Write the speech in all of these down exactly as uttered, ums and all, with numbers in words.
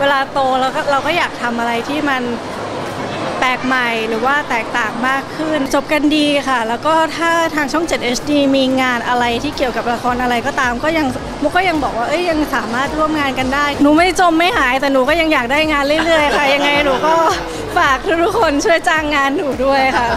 ลาโตแล้วก็เราก็อยากทำอะไรที่มันแปลกใหม่หรือว่าแตกต่างมากขึ้นจบกันดีค่ะแล้วก็ถ้าทางช่อง เจ็ด เอช ดี มีงานอะไรที่เกี่ยวกับละครอะไรก็ตามก็ยังมุกก็ยังบอกว่าเอ้ยยังสามารถร่วมงานกันได้หนูไม่จมไม่หายแต่หนูก็ยังอยากได้งานเรื่อยๆค่ะยังไงหนูก็ฝากทุกคนช่วยจ้างงานหนูด้วยค่ะ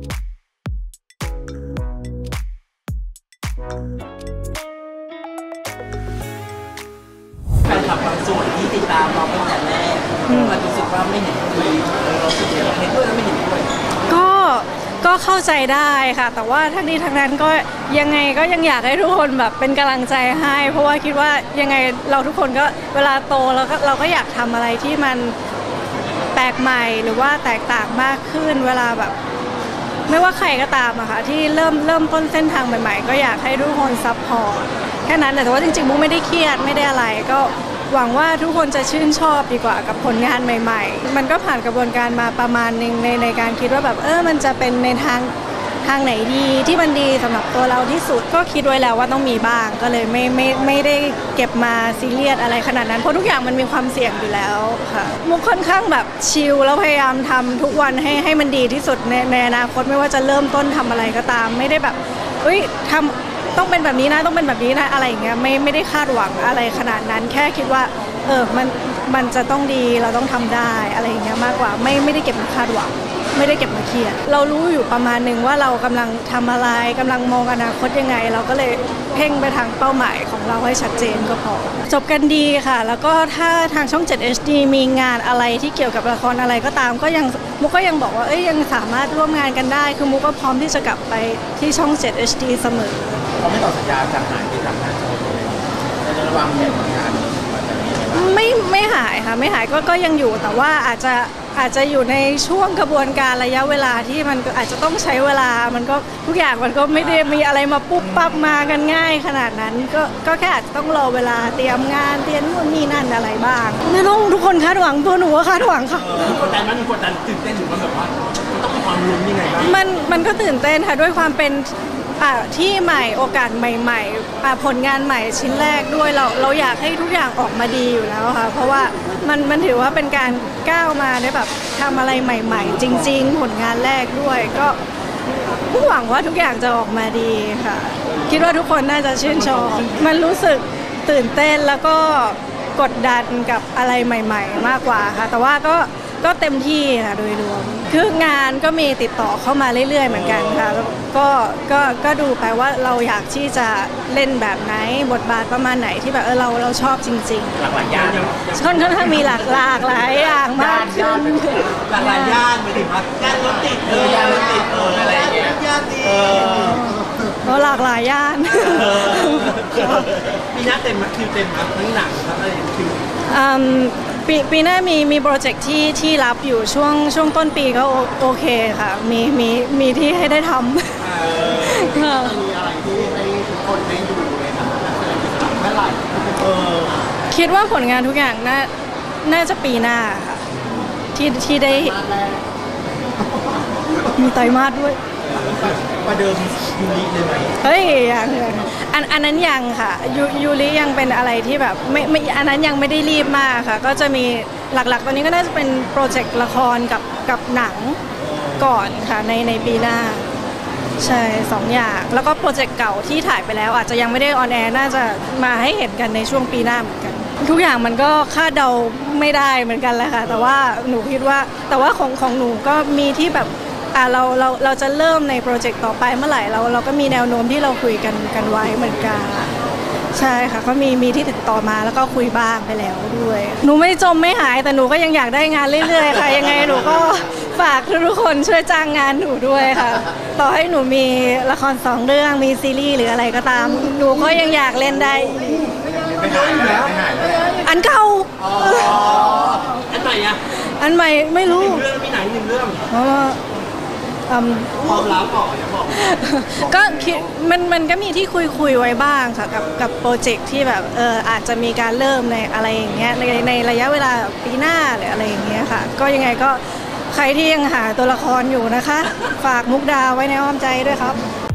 แฟนคลับบางส่วนที่ติดตามเราตั้งแต่แรกเรารู้สึกว่าไม่เห็นด้วยเราสึกเห็นด้วยแล้วไม่เห็นด้วยก็ก็เข้าใจได้ค่ะแต่ว่าทั้งนี้ทั้งนั้นก็ยังไงก็ยังอยากให้ทุกคนแบบเป็นกำลังใจให้เพราะว่าคิดว่ายังไงเราทุกคนก็เวลาโตแล้วก็เราก็อยากทำอะไรที่มันแปลกใหม่หรือว่าแตกต่างมากขึ้นเวลาแบบไม่ว่าใครก็ตามอะค่ะที่เริ่มเริ่มต้นเส้นทางใหม่ๆก็อยากให้ทุกคนซัพพอร์ตแค่นั้นแต่ว่าจริงๆมุกไม่ได้เครียดไม่ได้อะไรก็หวังว่าทุกคนจะชื่นชอบดีกว่ากับผลงานใหม่ๆมันก็ผ่านกระบวนการมาประมาณนึงในในการคิดว่าแบบเออมันจะเป็นในทางทางไหนดีที่มันดีสำหรับตัวเราที่สุดก็คิดไว้แล้วว่าต้องมีบ้างก็เลยไม่ไม่ไม่ได้เก็บมาซีเรียสอะไรขนาดนั้นเพราะทุกอย่างมันมีความเสี่ยงอยู่แล้วค่ะมุกค่อนข้างแบบชิลแล้วพยายามทำทุกวันให้ให้มันดีที่สุดในในอนาคตไม่ว่าจะเริ่มต้นทำอะไรก็ตามไม่ได้แบบเฮ้ยทำต้องเป็นแบบนี้นะต้องเป็นแบบนี้นะอะไรอย่างเงี้ยไม่ไม่ได้คาดหวังอะไรขนาดนั้นแค่คิดว่าเออมันมันจะต้องดีเราต้องทำได้อะไรอย่างเงี้ยมากกว่าไม่ไม่ได้เก็บมาคาดหวังไม่ได้เก็บมาเครียดเรารู้อยู่ประมาณนึงว่าเรากำลังทำอะไรกำลังมองอนาคตยังไงเราก็เลยเพ่งไปทางเป้าหมายของเราให้ชัดเจนก็พอจบกันดีค่ะแล้วก็ถ้าทางช่อง เจ็ด เอช ดี มีงานอะไรที่เกี่ยวกับละครอะไรก็ตามก็ยังมุกก็ยังบอกว่าเอ้ยยังสามารถร่วมงานกันได้คือมุกก็พร้อมที่จะกลับไปที่ช่อง เจ็ด เอช ดี เสมอเขาไม่ต่อสัญญาจากหายไปจากงานโชว์เลยในระหว่างแผนงานไม่ไม่หายค่ะไม่หายก็ก็ยังอยู่แต่ว่าอาจจะอาจจะอยู่ในช่วงกระบวนการระยะเวลาที่มันอาจจะต้องใช้เวลามันก็ทุกอย่างมันก็ไม่ได้มีอะไรมาปุ๊บปั๊บมากันง่ายขนาดนั้นก็ก็แค่อาจจะต้องรอเวลาเตรียมงานเตรียมนู่นนี่นั่นอะไรบ้างไม่ต้องทุกคนคาดหวังตัวหนูก็คาดหวังค่ะกดดันมันกดดันตื่นเต้นหรือว่าแบบว่าต้องมีความลุ้นยังไงบ้างมันมันก็ตื่นเต้นค่ะด้วยความเป็นที่ใหม่โอกาสใหม่ๆผลงานใหม่ชิ้นแรกด้วยเราเราอยากให้ทุกอย่างออกมาดีอยู่แล้วค่ะเพราะว่ามันมันถือว่าเป็นการก้าวมาได้แบบทำอะไรใหม่ๆจริงๆผลงานแรกด้วยก็หวังว่าทุกอย่างจะออกมาดีค่ะคิดว่าทุกคนน่าจะชื่นชมมันรู้สึกตื่นเต้นแล้วก็กดดันกับอะไรใหม่ๆมากกว่าค่ะแต่ว่าก็ก็เต็มที่ค่ะโดยรวมคืองานก็มีติดต่อเข้ามาเรื่อยๆเหมือนกันค่ะก็ก็ก็ดูไปว่าเราอยากที่จะเล่นแบบไหนบทบาทประมาณไหนที่แบบเออเราเราชอบจริงๆหลากหลายย่านค่อนข้างมีหลากหลากหลายอย่างมากขึ้นหลากหลายย่านไปถึงว่าย่านรถติดเออย่านรถติดเอออะไรอย่างเงี้ยย่านดีเออหลากหลายย่านปีหน้าเต็มคิวเต็มครับทั้งหนังทั้งอะไรคิวปีปีหน้ามีมีโปรเจกต์ที่ที่รับอยู่ช่วงช่วงต้นปีก็โอเคค่ะมีมีมีที่ให้ได้ทำมีอะไรที่ให้ทุกคนได้ดูเลยค่ะเมื่อไหร่คิดว่าผลงานทุกอย่างน่าน่าจะปีหน้าค่ะที่ที่ได้มีไตรมาสด้วยประเดิมยูริเลยไหมเฮ้ยยังอันอันนั้นยังค่ะยูยูริยังเป็นอะไรที่แบบไม่ไม่อันนั้นยังไม่ได้รีบมากค่ะก็จะมีหลักๆตอนนี้ก็น่าจะเป็นโปรเจกต์ละครกับกับหนังก่อนค่ะในในปีหน้าใช่สองอย่างแล้วก็โปรเจกต์เก่าที่ถ่ายไปแล้วอาจจะยังไม่ได้ออนแอร์น่าจะมาให้เห็นกันในช่วงปีหน้าเหมือนกันทุกอย่างมันก็คาดเดาไม่ได้เหมือนกันแหละค่ะแต่ว่าหนูคิดว่าแต่ว่าของของหนูก็มีที่แบบอ่าเราเราเราจะเริ่มในโปรเจกต์ต่อไปเมื่อไหร่เราเราก็มีแนวโน้มที่เราคุยกันกันไว้เหมือนกันใช่ค่ะก็มีมีที่ติดต่อมาแล้วก็คุยบ้างไปแล้วด้วยหนูไม่จมไม่หายแต่หนูก็ยังอยากได้งานเรื่อยๆค่ะยังไงหนูก็ฝากทุกคนช่วยจ้างงานหนูด้วยค่ะต่อให้หนูมีละครสองเรื่องมีซีรีส์หรืออะไรก็ตามหนูก็ยังอยากเล่นได้ไม่หายแล้วอันเก่าอันใหม่อะอันใหม่ไม่รู้เรื่องมีไหนหนึ่งเรื่องเพราะว่าความลับบอกอย่าบอกก็มันมันก็มีที่คุยคุยไว้บ้างค่ะกับกับโปรเจกต์ที่แบบเอออาจจะมีการเริ่มในอะไรอย่างเงี้ยในในระยะเวลาปีหน้าหรืออะไรอย่างเงี้ยค่ะก็ยังไงก็ใครที่ยังหาตัวละครอยู่นะคะฝากมุกดาไว้ในอ้อมใจด้วยครับ